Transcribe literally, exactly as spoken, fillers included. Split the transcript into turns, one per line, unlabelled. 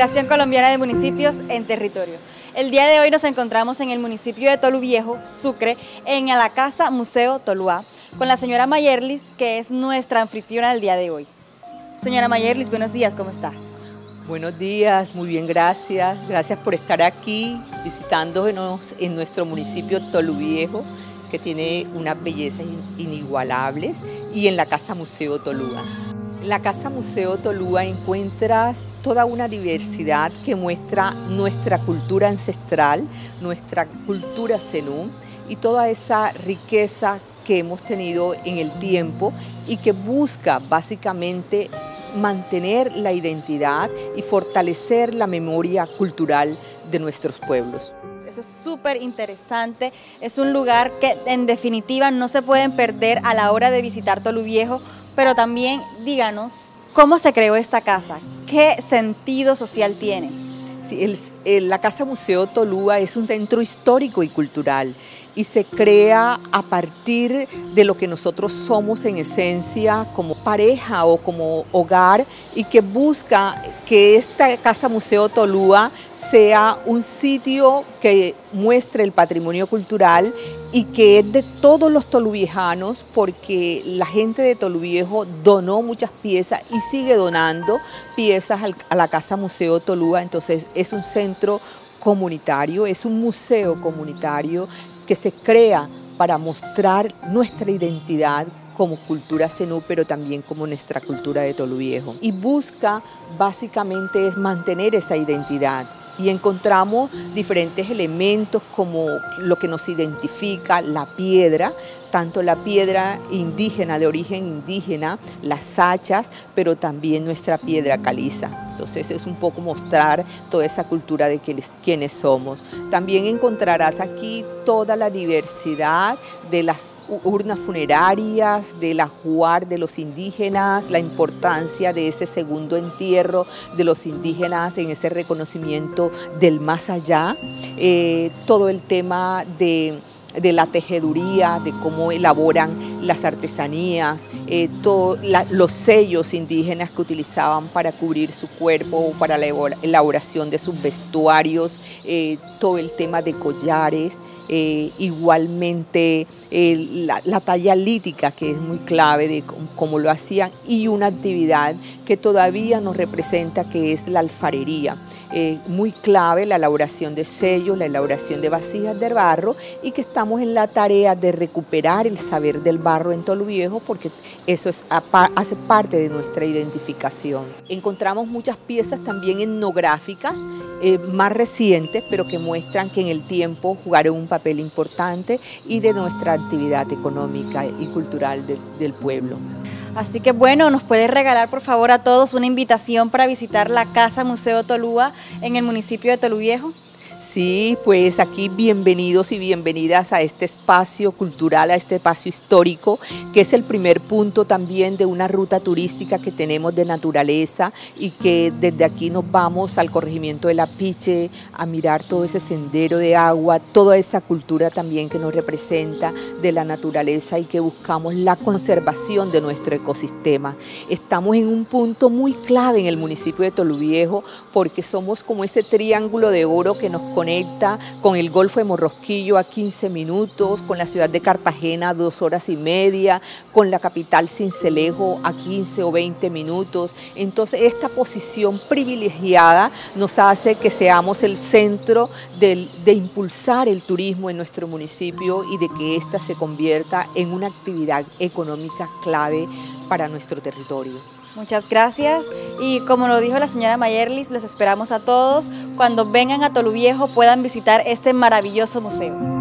Federación Colombiana de Municipios en Territorio. El día de hoy nos encontramos en el municipio de Toluviejo, Sucre, en la Casa Museo Toluá, con la señora Mayerlis, que es nuestra anfitriona del día de hoy. Señora Mayerlis, buenos días, ¿cómo está?
Buenos días, muy bien, gracias. Gracias por estar aquí visitándonos en nuestro municipio Toluviejo, que tiene unas bellezas inigualables, y en la Casa Museo Toluá. En la Casa Museo Toluá encuentras toda una diversidad que muestra nuestra cultura ancestral, nuestra cultura zenú y toda esa riqueza que hemos tenido en el tiempo y que busca básicamente mantener la identidad y fortalecer la memoria cultural de nuestros pueblos.
Eso es súper interesante, es un lugar que en definitiva no se pueden perder a la hora de visitar Toluviejo, pero también díganos cómo se creó esta casa, qué sentido social tiene.
Sí, el, el, la Casa Museo Toluá es un centro histórico y cultural y se crea a partir de lo que nosotros somos en esencia como pareja o como hogar, y que busca que esta Casa Museo Toluá sea un sitio que muestre el patrimonio cultural y que es de todos los toluviejanos, porque la gente de Toluviejo donó muchas piezas y sigue donando piezas a la Casa Museo Toluá. Entonces es un centro comunitario, es un museo comunitario que se crea para mostrar nuestra identidad como cultura zenú, pero también como nuestra cultura de Toluviejo. Y busca básicamente es mantener esa identidad. Y encontramos diferentes elementos como lo que nos identifica, la piedra, tanto la piedra indígena, de origen indígena, las hachas, pero también nuestra piedra caliza. Entonces es un poco mostrar toda esa cultura de quienes, quienes somos. También encontrarás aquí toda la diversidad de las urnas funerarias, del ajuar de los indígenas, la importancia de ese segundo entierro de los indígenas en ese reconocimiento del más allá, eh, todo el tema de de la tejeduría, de cómo elaboran las artesanías, eh, todo, la, los sellos indígenas que utilizaban para cubrir su cuerpo, para la elaboración de sus vestuarios, eh, todo el tema de collares, eh, igualmente eh, la, la talla lítica, que es muy clave de cómo lo hacían, y una actividad que todavía nos representa, que es la alfarería. Eh, muy clave la elaboración de sellos, la elaboración de vasijas de barro, y que estamos en la tarea de recuperar el saber del barro en Toluviejo, porque eso es, hace parte de nuestra identificación. Encontramos muchas piezas también etnográficas, eh, más recientes, pero que muestran que en el tiempo jugaron un papel importante y de nuestra actividad económica y cultural de, del pueblo.
Así que bueno, ¿nos puede regalar por favor a todos una invitación para visitar la Casa Museo Toluá en el municipio de Toluviejo?
Sí, pues aquí bienvenidos y bienvenidas a este espacio cultural, a este espacio histórico, que es el primer punto también de una ruta turística que tenemos de naturaleza, y que desde aquí nos vamos al corregimiento de Lapiche a mirar todo ese sendero de agua, toda esa cultura también que nos representa de la naturaleza, y que buscamos la conservación de nuestro ecosistema. Estamos en un punto muy clave en el municipio de Toluviejo, porque somos como ese triángulo de oro que nos conecta con el Golfo de Morrosquillo a quince minutos, con la ciudad de Cartagena a dos horas y media, con la capital Sincelejo a quince o veinte minutos. Entonces esta posición privilegiada nos hace que seamos el centro de, de impulsar el turismo en nuestro municipio, y de que ésta se convierta en una actividad económica clave para nuestro territorio.
Muchas gracias, y como lo dijo la señora Mayerlis, los esperamos a todos cuando vengan a Toluviejo, puedan visitar este maravilloso museo.